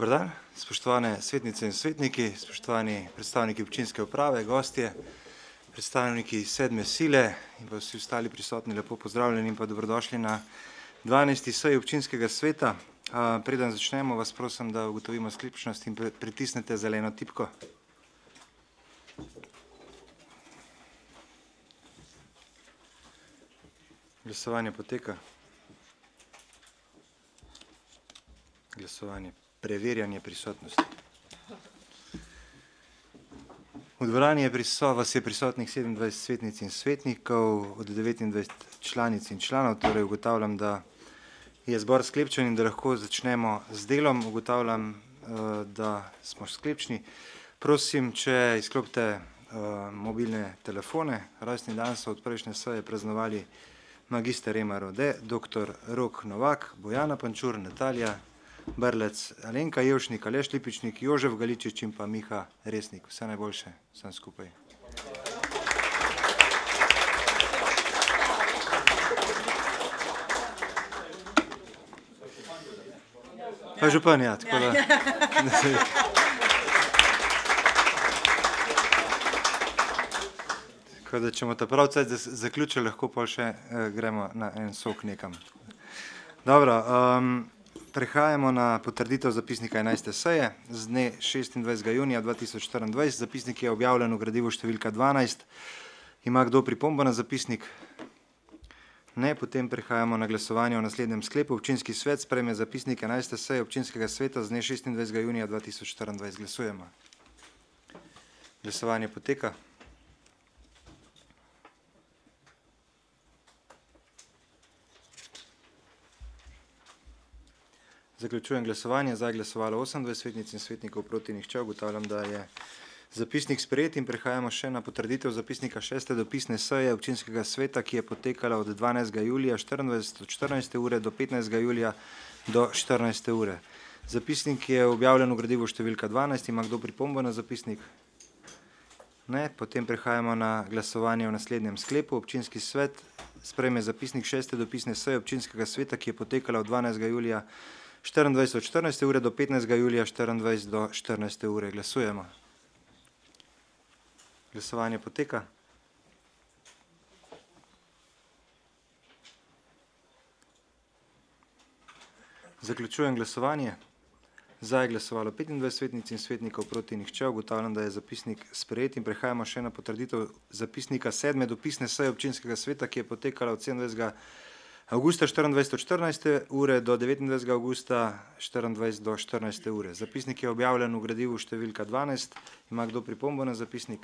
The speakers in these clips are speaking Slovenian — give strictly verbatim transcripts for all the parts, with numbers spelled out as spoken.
Dober dan, spoštovane svetnice in svetniki, spoštovani predstavniki občinske uprave, gostje, predstavniki sedme sile in pa vsi ostali prisotni, lepo pozdravljeni in pa dobrodošli na dvanajsti seji občinskega sveta. Preden začnemo, vas prosim, da ugotovimo sklepčnost in pritisnete zeleno tipko. Glasovanje poteka. Glasovanje. Preverjanje prisotnosti. V dvorani je vas je prisotnih sedemindvajset svetnic in svetnikov, od devetindvajset članic in članov, torej ugotavljam, da je zbor sklepčen in da lahko začnemo z delom. Ugotavljam, da smo sklepčni. Prosim, če izklopite mobilne telefone. Rojstni dan so od prejšnje seje praznovali magister Ema Rode, doktor Rok Novak, Bojana Pančur, Natalija Brlec, Alenka Jevšnik, Aleš Lipičnik, Jožef Galičič in pa Miha Resnik. Vse najboljše, vsem skupaj. Pa župan, ja, tako da... Tako da, če bomo ta prav cajt zaključili, lahko pa še gremo na en sok nekam. Dobro, prehajamo na potrditev zapisnika enajste seje z dne šestindvajsetega junija dva tisoč štiriindvajset. Zapisnik je objavljen v gradivu številka dvanajst. Ima kdo pripombo na zapisnik? Ne, potem prehajamo na glasovanje o naslednjem sklepu. Občinski svet sprejme zapisnik enajste seje občinskega sveta z dne šestindvajsetega junija dva tisoč štiriindvajset. Glasujemo. Glasovanje poteka. Zaključujem glasovanje. Za je glasovalo osemindvajset svetnic in svetnikov, proti nihče. Ugotavljam, da je zapisnik sprejet in prehajamo še na potrditev zapisnika šeste dopisne seje občinskega sveta, ki je potekala od dvanajstega julija štiriindvajset od štirinajste ure do petnajstega julija do štirinajste ure. Zapisnik je objavljen v gradivu številka dvanajst. Ima kdo pripombo na zapisnik? Ne. Potem prehajamo na glasovanje o naslednjem sklepu. Občinski svet sprejme zapisnik šeste dopisne seje občinskega sveta, ki je potekala od dvanajstega julija štiriindvajset od štirinajste ure do petnajstega julija štirinindvajset do štirinajste ure. Glasujemo. Glasovanje poteka. Zaključujem glasovanje. Za je glasovalo petindvajset svetnic in svetnikov, proti nihče. Ugotavljam, da je zapisnik sprejet in prehajamo še na potrditev zapisnika sedme dopisne seje občinskega sveta, ki je potekala od sedemindvajsetega avgusta štiriindvajset od štirinajste ure do devetindvajsetega avgusta štiriindvajset do štirinajste ure. Zapisnik je objavljen v gradivu številka dvanajst. Ima kdo pripombo na zapisnik?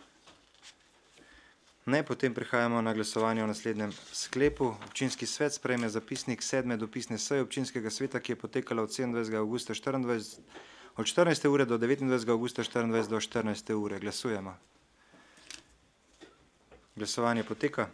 Ne. Potem prehajamo na glasovanje o naslednjem sklepu. Občinski svet sprejme zapisnik sedme dopisne seje občinskega sveta, ki je potekala od sedemindvajsetega avgusta štiriindvajset od štirinajste ure do devetindvajsetega avgusta štiriindvajset do štirinajste ure. Glasujemo. Glasovanje poteka.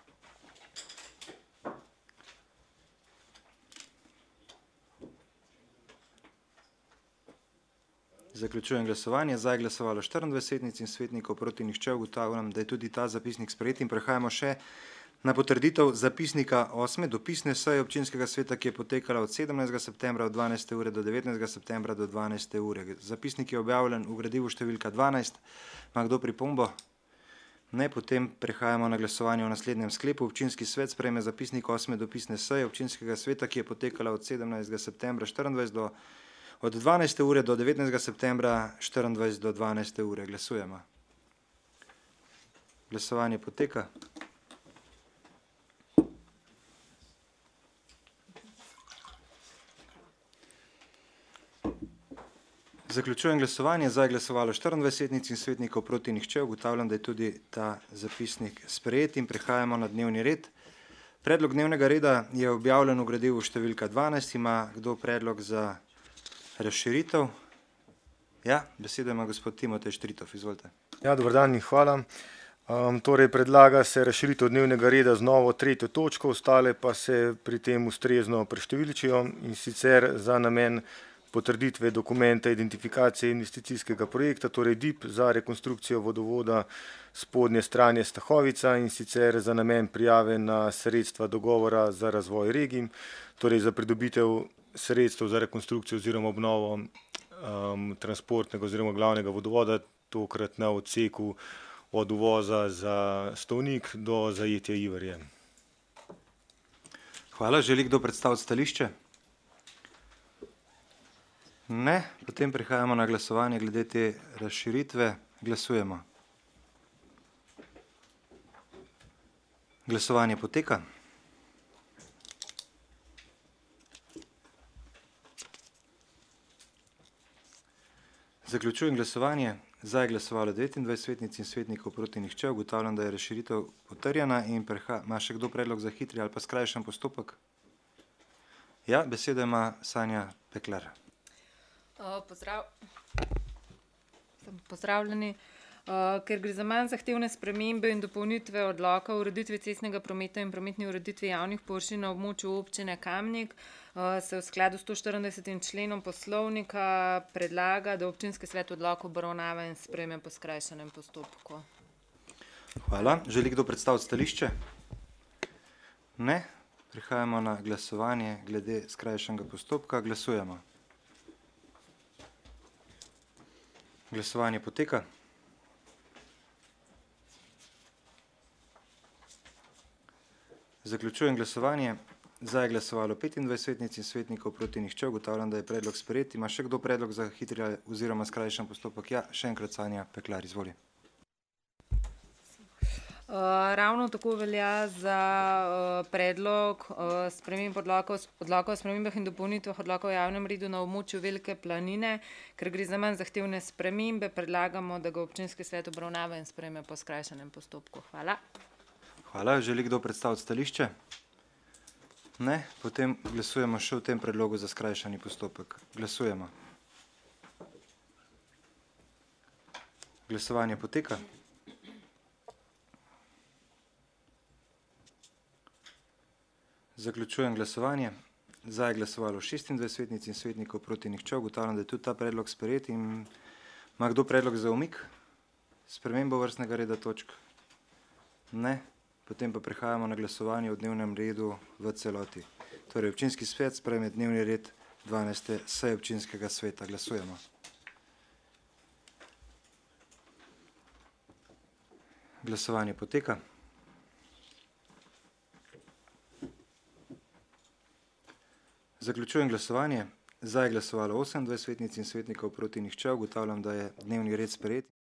Zaključujem glasovanje. Za je glasovalo štiriindvajset svetnic in svetnikov, proti nihče. Ugotavljam, da je tudi ta zapisnik sprejet in prehajamo še na potrditev zapisnika osme dopisne seje občinskega sveta, ki je potekala od sedemnajstega septembra od dvanajste ure do devetnajstega septembra do dvanajste ure. Zapisnik je objavljen v gradivu številka dvanajst. Ima kdo pripombo? Ne. Potem prehajamo na glasovanje o naslednjem sklepu. Občinski svet sprejme zapisnik osme dopisne seje občinskega sveta, ki je potekala od sedemnajstega septembra štiriindvajset do od dvanajste ure do devetnajstega septembra štiriindvajset do dvanajste ure. Glasujemo. Glasovanje poteka. Zaključujem glasovanje. Za je glasovalo štiriindvajset svetnic in svetnikov, proti nihče. Ugotavljam, da je tudi ta zapisnik sprejet in prehajamo na dnevni red. Predlog dnevnega reda je objavljen v gradivu številka dvanajst. Ima kdo predlog za razširitev? Ja, besedo ima gospod Timotej Štritov. Izvolite. Ja, dober dan in hvala. Torej, predlaga se razširitev dnevnega reda z novo tretjo točko, ostale pa se pri tem ustrezno preštevilčijo, in sicer za namen potrditve dokumenta identifikacije investicijskega projekta, torej D I P za rekonstrukcijo vodovoda spodnje stranje Stahovica, in sicer za namen prijave na sredstva dogovora za razvoj regij, torej za pridobitev sredstev za rekonstrukcijo oziroma obnovo um, transportnega oziroma glavnega vodovoda, tokrat na odseku od uvoza za Stovnik do zajetja Iverje. Hvala. Želi kdo predstaviti stališče? Ne. Potem prehajamo na glasovanje glede te razširitve. Glasujemo. Glasovanje poteka. Zaključujem glasovanje. Za je glasovalo devetindvajset svetnic in svetnikov, proti nihče. Ugotavljam, da je razširitev potrjena in preha... ima še kdo predlog za hitri ali pa skrajšan postopek? Ja, besedo ima Sanja Peklar. Uh, pozdrav... Pozdravljeni. Uh, ker gre za manj zahtevne spremembe in dopolnitve odloka o ureditvi cestnega prometa in prometni ureditvi javnih površin na območju občine Kamnik, uh, se v skladu s stoštiridesetim členom poslovnika predlaga, da občinski svet odlok obravnava in sprejme po skrajšanem postopku. Hvala. Želi kdo predstaviti stališče? Ne. Prihajamo na glasovanje glede skrajšanega postopka. Glasujemo. Glasovanje poteka. Zaključujem glasovanje. Za je glasovalo petindvajset svetnic in svetnikov, proti nihče. Ugotavljam, da je predlog sprejet. Ima še kdo predlog za hitri oziroma skrajšan postopek? Ja, še enkrat Sanja Peklar, izvoli. Uh, ravno tako velja za uh, predlog uh, sprememb odloka o spremembah in dopolnitvah odloka o javnem redu na območju Velike Planine, ker gre za manj zahtevne spremembe, predlagamo, da ga občinski svet obravnava in sprejme po skrajšanem postopku. Hvala. Hvala. Želi kdo predstaviti stališče? Ne. Potem glasujemo še v tem predlogu za skrajšani postopek. Glasujemo. Glasovanje poteka. Zaključujem glasovanje. Za je glasovalo šestindvajset svetnic in svetnikov, proti nihče. Ugotavljam, da je tudi ta predlog sprejet. In ima kdo predlog za umik? Spremembo vrstnega reda točk? Ne. Potem pa prehajamo na glasovanje o dnevnem redu v celoti. Torej, občinski svet sprejme dnevni red dvanajste seje občinskega sveta. Glasujemo. Glasovanje poteka. Zaključujem glasovanje. Za je glasovalo osemindvajset svetnic in svetnikov, proti nihče. Ugotavljam, da je dnevni red sprejet.